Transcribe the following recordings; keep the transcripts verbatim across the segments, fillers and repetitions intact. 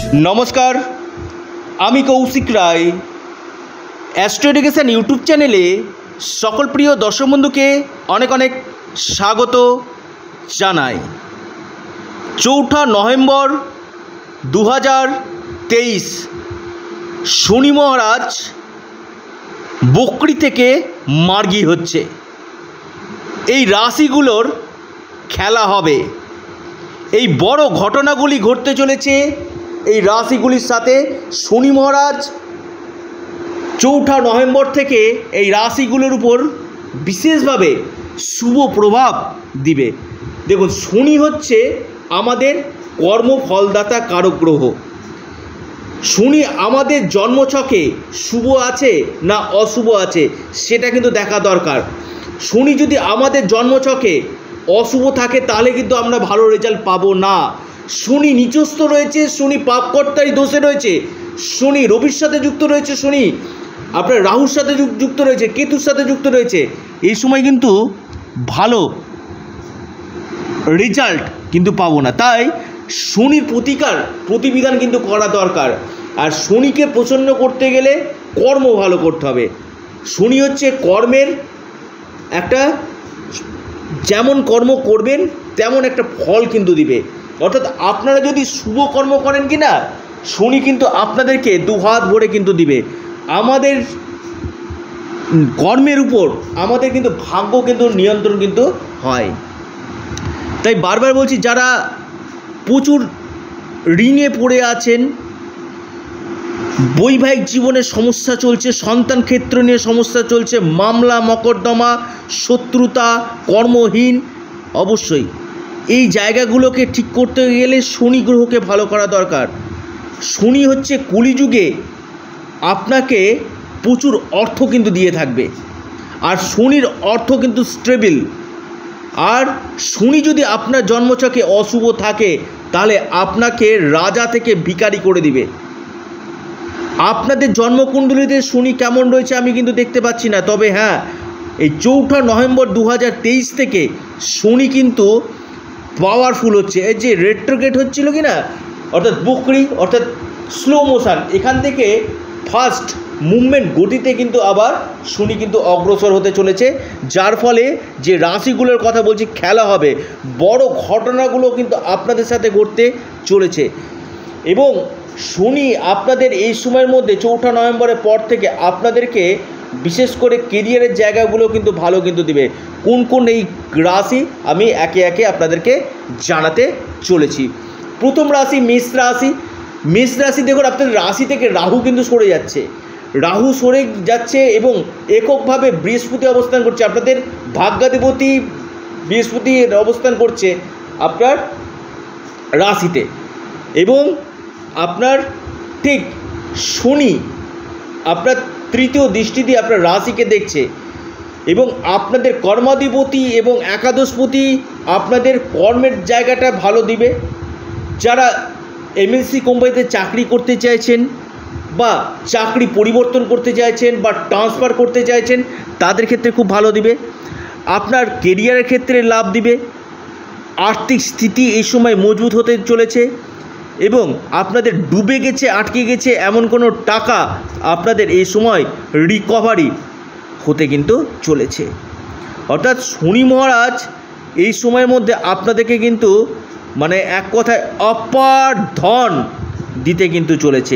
নমস্কার, আমি Koushik Roy. Astro education YouTube চ্যানেলে সকল প্রিয় দর্শক বন্ধুকে অনেক অনেক স্বাগত জানাই। চৌঠা নভেম্বর দু হাজার তেইশ শনি মহারাজ বকরি থেকে মার্গী হচ্ছে। এই রাশিগুলোর খেলা হবে। এই বড় ঘটনাগুলি ঘটতে চলেছে এই রাশিগুলির সাথে। শনি মহারাজ চৌঠা নভেম্বর থেকে এই রাশিগুলোর উপর বিশেষভাবে শুভ প্রভাব দিবে। দেখুন, শনি হচ্ছে আমাদের কর্মফলদাতা কারক গ্রহ। শনি আমাদের জন্মছকে শুভ আছে না অশুভ আছে সেটা কিন্তু দেখা দরকার। শনি যদি আমাদের জন্মছকে অশুভ থাকে তাহলে কিন্তু আমরা ভালো রেজাল্ট পাবো না। শনি নিচস্থ রয়েছে, শনি পাপকর্তারই দোষে রয়েছে, শনি রবির সাথে যুক্ত রয়েছে, শনি আপনার রাহুর সাথে যুক্ত রয়েছে, কেতুর সাথে যুক্ত রয়েছে। এই সময় কিন্তু ভালো রেজাল্ট কিন্তু পাবো না। তাই শনির প্রতিকার প্রতিবিধান কিন্তু করা দরকার। আর শনিকে প্রসন্ন করতে গেলে কর্ম ভালো করতে হবে। শনি হচ্ছে কর্মের একটা, যেমন কর্ম করবেন তেমন একটা ফল কিন্তু দিবে। অর্থাৎ আপনারা যদি শুভ কর্ম করেন কি না, শনি কিন্তু আপনাদেরকে দু হাত ভরে কিন্তু দিবে। আমাদের কর্মের উপর আমাদের কিন্তু ভাগ্য কিন্তু নিয়ন্ত্রণ কিন্তু হয়। তাই বারবার বলছি, যারা প্রচুর ঋণে পড়ে আছেন, বৈবাহিক জীবনে সমস্যা চলছে, সন্তান ক্ষেত্র নিয়ে সমস্যা চলছে, মামলা মকদ্দমা, শত্রুতা, কর্মহীন, অবশ্যই এই জায়গাগুলোকে ঠিক করতে গেলে শনি গ্রহকে ভালো করা দরকার। শনি হচ্ছে কলিযুগে আপনাকে প্রচুর অর্থ কিন্তু দিয়ে থাকবে। আর শনির অর্থ কিন্তু স্টেবল। আর শনি যদি আপনার জন্মছকে অশুভ থাকে তাহলে আপনাকে রাজা থেকে ভিখারি করে দিবে। আপনাদের জন্মকুণ্ডলিতে শনি কেমন রয়েছে আমি কিন্তু দেখতে পাচ্ছি না। তবে হ্যাঁ, এই চৌঠা নভেম্বর দু হাজার তেইশ থেকে শনি কিন্তু পাওয়ারফুল হচ্ছে। এই যে রেট্রোগ্রেড হচ্ছিল কি না, অর্থাৎ বকরি অর্থাৎ স্লো মোশন, এখান থেকে ফাস্ট মুভমেন্ট গতিতে কিন্তু আবার শনি কিন্তু অগ্রসর হতে চলেছে। যার ফলে যে রাশিগুলোর কথা বলছি খেলা হবে, বড় ঘটনাগুলো কিন্তু আপনাদের সাথে ঘটতে চলেছে। এবং শনি আপনাদের এই সময়ের মধ্যে চৌঠা নভেম্বরের পর থেকে আপনাদেরকে বিশেষ করে কেরিয়ারের জায়গাগুলো কিন্তু ভালো কিন্তু দিবে। কোন কোন এই রাশি আমি একে একে আপনাদেরকে জানাতে চলেছি। প্রথম রাশি মেষ রাশি। মেষ রাশি দেখুন, আপনাদের রাশি থেকে রাহু কিন্তু সরে যাচ্ছে। রাহু সরে যাচ্ছে এবং এককভাবে বৃহস্পতি অবস্থান করছে। আপনাদের ভাগ্যাধিপতি বৃহস্পতি অবস্থান করছে আপনার রাশিতে। এবং আপনার ঠিক শনি আপনার তৃতীয় দৃষ্টি দিয়ে আপনার রাশিকে দেখছে। এবং আপনাদের কর্মাধিপতি এবং একাদশপতি আপনাদের কর্মের জায়গাটা ভালো দিবে। যারা এমএনসি কোম্পানিতে চাকরি করতে চাইছেন বা চাকরি পরিবর্তন করতে চাইছেন বা ট্রান্সফার করতে চাইছেন তাদের ক্ষেত্রে খুব ভালো দিবে। আপনার কেরিয়ারের ক্ষেত্রে লাভ দিবে। আর্থিক স্থিতি এই সময় মজবুত হতে চলেছে এবং আপনাদের ডুবে গেছে, আটকে গেছে এমন কোনো টাকা আপনাদের এই সময় রিকভারি হতে কিন্তু চলেছে। অর্থাৎ শনি মহারাজ এই সময়ের মধ্যে আপনাদেরকে কিন্তু মানে এক কথায় অপার ধন দিতে কিন্তু চলেছে।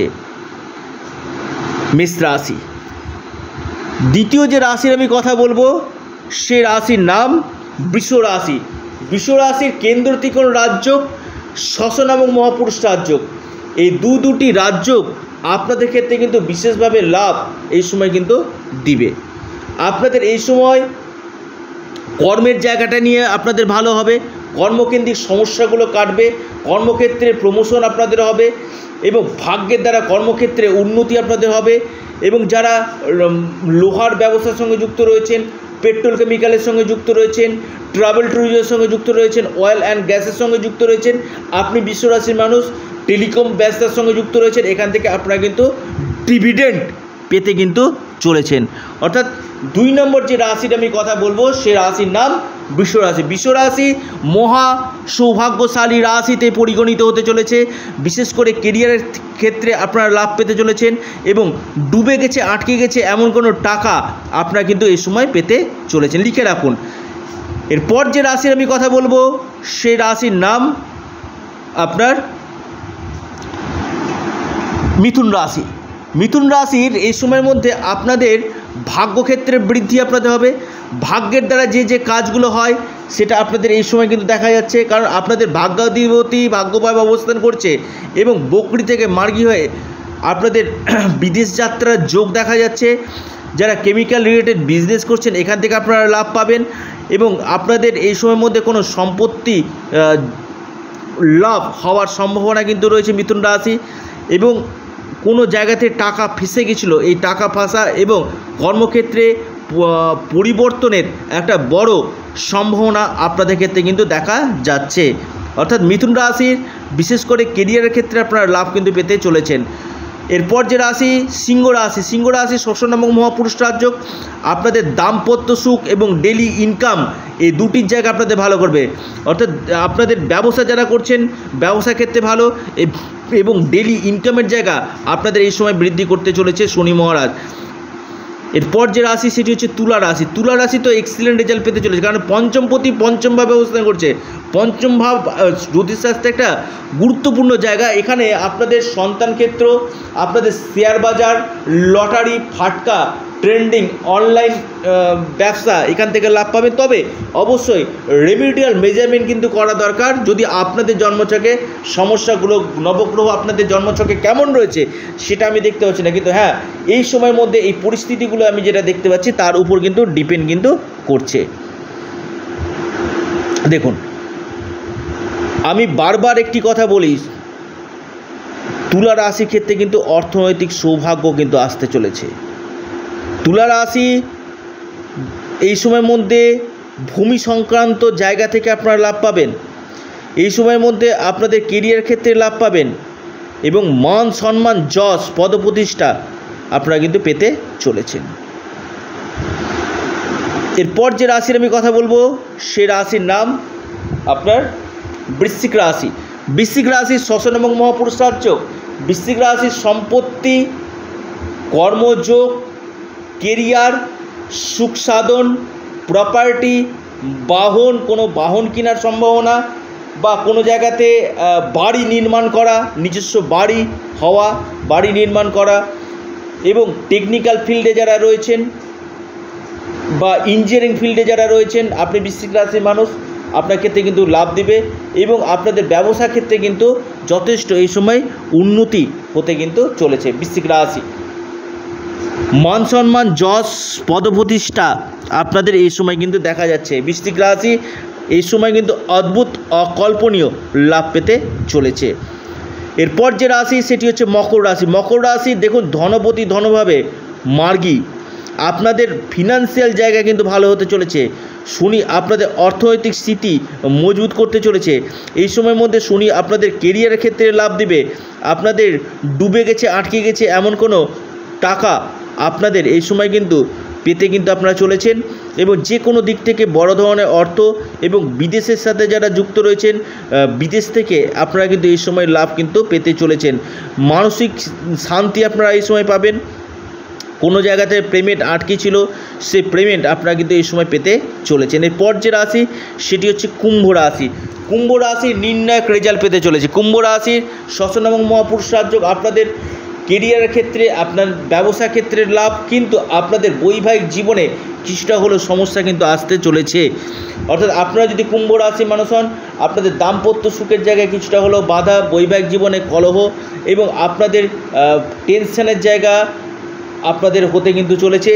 মেষ রাশি। দ্বিতীয় যে রাশির আমি কথা বলবো সে রাশির নাম বৃষ রাশি। বৃষ রাশির কেন্দ্র ত্রিকোণ রাজ্য, শ্মশান এবং মহাপুরুষ রাজ্য, এই দু দুটি রাজ্য আপনাদের ক্ষেত্রে কিন্তু বিশেষভাবে লাভ এই সময় কিন্তু দিবে। আপনাদের এই সময় কর্মের জায়গাটা নিয়ে আপনাদের ভালো হবে। কর্মকেন্দ্রিক সমস্যাগুলো কাটবে। কর্মক্ষেত্রে প্রমোশন আপনাদের হবে এবং ভাগ্যের দ্বারা কর্মক্ষেত্রে উন্নতি আপনাদের হবে। এবং যারা লোহার ব্যবসার সঙ্গে যুক্ত রয়েছেন, পেট্রোল কেমিক্যালের সঙ্গে যুক্ত রয়েছেন, ট্রাভেল ট্যুরিজমের সঙ্গে যুক্ত রয়েছেন, অয়েল অ্যান্ড গ্যাসের সঙ্গে যুক্ত রয়েছেন, আপনি বিশ্ব রাশির মানুষ, টেলিকম ব্যবসার সঙ্গে যুক্ত রয়েছেন, এখান থেকে আপনারা কিন্তু ডিভিডেন্ড পেতে কিন্তু চলেছেন। অর্থাৎ দুই নম্বর যে রাশিটা আমি কথা বলবো সে রাশির নাম বৃষ রাশি। বৃষ রাশি মহা সৌভাগ্যশালী রাশিতে পরিগণিত হতে চলেছে। বিশেষ করে কেরিয়ারের ক্ষেত্রে আপনারা লাভ পেতে চলেছেন এবং ডুবে গেছে আটকে গেছে এমন কোনো টাকা আপনারা কিন্তু এই সময় পেতে চলেছেন, লিখে রাখুন। এরপর যে রাশির আমি কথা বলবো সেই রাশির নাম আপনার মিথুন রাশি। মিথুন রাশির এই সময়ের মধ্যে আপনাদের ভাগ্যক্ষেত্রে বৃদ্ধি আপনাদের হবে। ভাগ্যের দ্বারা যে যে কাজগুলো হয় সেটা আপনাদের এই সময় কিন্তু দেখা যাচ্ছে, কারণ আপনাদের ভাগ্যাধিপতি ভাগ্যভাবে অবস্থান করছে এবং বকরি থেকে মার্গী হয়ে আপনাদের বিদেশ যাত্রার যোগ দেখা যাচ্ছে। যারা কেমিক্যাল রিলেটেড বিজনেস করছেন এখান থেকে আপনারা লাভ পাবেন এবং আপনাদের এই সময়ের মধ্যে কোনো সম্পত্তি লাভ হওয়ার সম্ভাবনা কিন্তু রয়েছে মিথুন রাশি। এবং কোনো জায়গাতে টাকা ফেঁসে গেছিলো, এই টাকা ফাঁসা এবং কর্মক্ষেত্রে পরিবর্তনের একটা বড় সম্ভাবনা আপনাদের ক্ষেত্রে কিন্তু দেখা যাচ্ছে। অর্থাৎ মিথুন রাশির বিশেষ করে কেরিয়ারের ক্ষেত্রে আপনারা লাভ কিন্তু পেতে চলেছেন। এরপর যে রাশি সিংহ রাশি। সিংহ রাশি শ্বসন এবং মহাপুরুষ রাজযোগ। আপনাদের দাম্পত্য সুখ এবং ডেলি ইনকাম এই দুটির জায়গা আপনাদের ভালো করবে। অর্থাৎ আপনাদের ব্যবসা যারা করছেন ব্যবসা ক্ষেত্রে ভালো এবং ডেলি ইনকামের জায়গা আপনাদের এই সময় বৃদ্ধি করতে চলেছে শনি মহারাজ। এরপর যে রাশি সেটি হচ্ছে তুলা রাশি। তুলা রাশি তো এক্সিলেন্ট রেজাল্ট পেতে চলেছে, কারণ পঞ্চমপতি পঞ্চমভাবে অবস্থান করছে। পঞ্চম ভাব জ্যোতিষশাস্ত্রে একটা গুরুত্বপূর্ণ জায়গা। এখানে আপনাদের সন্তান ক্ষেত্র, আপনাদের শেয়ার বাজার, লটারি, ফাটকা, ট্রেন্ডিং, অনলাইন ব্যবসা এখান থেকে লাভ পাবেন। তবে অবশ্যই রেমিডিয়াল মেজারমেন্ট কিন্তু করা দরকার। যদি আপনাদের জন্মছকে সমস্যাগুলো নবগ্রহ আপনাদের জন্মছকে কেমন রয়েছে সেটা আমি দেখতে পাচ্ছি না, কিন্তু হ্যাঁ এই সময়ের মধ্যে এই পরিস্থিতিগুলো আমি যেটা দেখতে পাচ্ছি তার উপর কিন্তু ডিপেন্ড কিন্তু করছে। দেখুন আমি বারবার একটি কথা বলি, তুলা রাশির ক্ষেত্রে কিন্তু অর্থনৈতিক সৌভাগ্য কিন্তু আসতে চলেছে। তুলা রাশি এই সময়ের মধ্যে ভূমি সংক্রান্ত জায়গা থেকে আপনারা লাভ পাবেন। এই সময়ের মধ্যে আপনাদের কেরিয়ার ক্ষেত্রে লাভ পাবেন এবং মান সম্মান যশ পদপ্রতিষ্ঠা আপনারা কিন্তু পেতে চলেছেন। এরপর যে রাশির আমি কথা বলবো সে রাশির নাম আপনার বৃশ্চিক রাশি। বৃশ্চিক রাশির শ্বসন এবং মহাপুরুষ রাজযোগ। বৃশ্চিক রাশির সম্পত্তি, কর্মযোগ, কেরিয়ার, সুখ সাধন, প্রপার্টি, বাহন, কোনো বাহন কেনার সম্ভাবনা বা কোনো জায়গাতে বাড়ি নির্মাণ করা, নিজস্ব বাড়ি হওয়া, বাড়ি নির্মাণ করা এবং টেকনিক্যাল ফিল্ডে যারা রয়েছেন বা ইঞ্জিনিয়ারিং ফিল্ডে যারা রয়েছেন আপনি বৃশ্চিক রাশির মানুষ, আপনার ক্ষেত্রে কিন্তু লাভ দেবে এবং আপনাদের ব্যবসা ক্ষেত্রে কিন্তু যথেষ্ট এই সময় উন্নতি হতে কিন্তু চলেছে। বৃশ্চিক রাশি মান সম্মান যশ পদপ্রতিষ্ঠা আপনাদের এই সময় কিন্তু দেখা যাচ্ছে। বৃশ্চিক রাশি এই সময় কিন্তু অদ্ভুত অকল্পনীয় লাভ পেতে চলেছে। এরপর যে রাশি সেটি হচ্ছে মকর রাশি। মকর রাশি দেখুন ধনপতি ধনভাবে মার্গী, আপনাদের ফিনান্সিয়াল জায়গা কিন্তু ভালো হতে চলেছে। শনি আপনাদের অর্থনৈতিক স্থিতি মজবুত করতে চলেছে। এই সময়ের মধ্যে শনি আপনাদের কেরিয়ারের ক্ষেত্রে লাভ দিবে। আপনাদের ডুবে গেছে আটকে গেছে এমন কোনো টাকা আপনাদের এই সময় কিন্তু পেতে কিন্তু আপনারা চলেছেন এবং যে কোনো দিক থেকে বড় ধরনের অর্থ এবং বিদেশের সাথে যারা যুক্ত রয়েছেন বিদেশ থেকে আপনারা কিন্তু এই সময় লাভ কিন্তু পেতে চলেছেন। মানসিক শান্তি আপনারা এই সময় পাবেন। কোনো জায়গাতে পেমেন্ট আটকে ছিল সেই পেমেন্ট আপনারা কিন্তু এই সময় পেতে চলেছেন। এরপর যে রাশি সেটি হচ্ছে কুম্ভ রাশি। কুম্ভ রাশি নির্ণায়ক রেজাল্ট পেতে চলেছে। কুম্ভ রাশির শ্বসন এবং মহাপুরুষ রাজযোগ আপনাদের কেরিয়ারের ক্ষেত্রে আপনার ব্যবসা ক্ষেত্রের লাভ, কিন্তু আপনাদের বৈবাহিক জীবনে কিছুটা হলেও সমস্যা কিন্তু আসতে চলেছে। অর্থাৎ আপনারা যদি কুম্ভ রাশি মানুষ হন আপনাদের দাম্পত্য সুখের জায়গায় কিছুটা হলেও বাধা, বৈবাহিক জীবনে কলহ এবং আপনাদের টেনশনের জায়গা আপনাদের হতে কিন্তু চলেছে।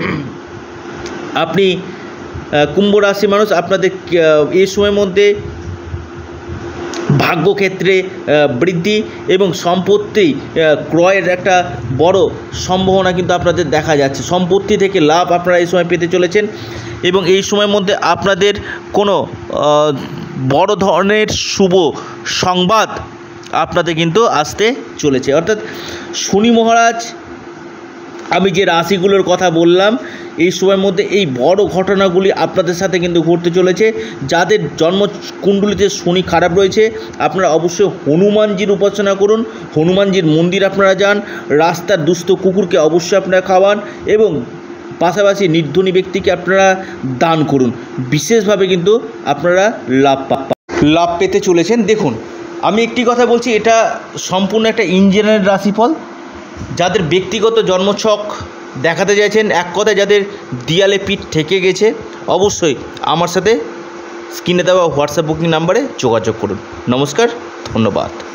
আপনি কুম্ভ রাশি মানুষ আপনাদের এই সময়ের মধ্যে ভাগ্যক্ষেত্রে বৃদ্ধি এবং সম্পত্তি ক্রয়ের একটা বড় সম্ভাবনা কিন্তু আপনাদের দেখা যাচ্ছে। সম্পত্তি থেকে লাভ আপনারা এই সময় পেতে চলেছেন এবং এই সময়ের মধ্যে আপনাদের কোনো বড় ধরনের শুভ সংবাদ আপনাদের কিন্তু আসতে চলেছে। অর্থাৎ শনি মহারাজ আমি যে রাশিগুলোর কথা বললাম এই সময়ের মধ্যে এই বড় ঘটনাগুলি আপনাদের সাথে কিন্তু ঘটতে চলেছে। যাদের জন্মকুণ্ডলিতে শনি খারাপ রয়েছে আপনারা অবশ্যই হনুমানজির উপাসনা করুন, হনুমানজির মন্দির আপনারা যান, রাস্তার দুস্থ কুকুরকে অবশ্যই আপনারা খাওয়ান এবং পাশাপাশি নির্ধনী ব্যক্তিকে আপনারা দান করুন। বিশেষভাবে কিন্তু আপনারা লাভ লাভ পেতে চলেছেন। দেখুন আমি একটি কথা বলছি, এটা সম্পূর্ণ একটা ইঞ্জিনিয়ারের রাশিফল। যাদের ব্যক্তিগত জন্মছক দেখাতে চাইছেন, এক কথায় যাদের দিয়ালে পিঠ ঠেকে গেছে, অবশ্যই আমার সাথে স্ক্রিনে দেওয়া হোয়াটসঅ্যাপ বুকিং নাম্বারে যোগাযোগ করুন। নমস্কার, ধন্যবাদ।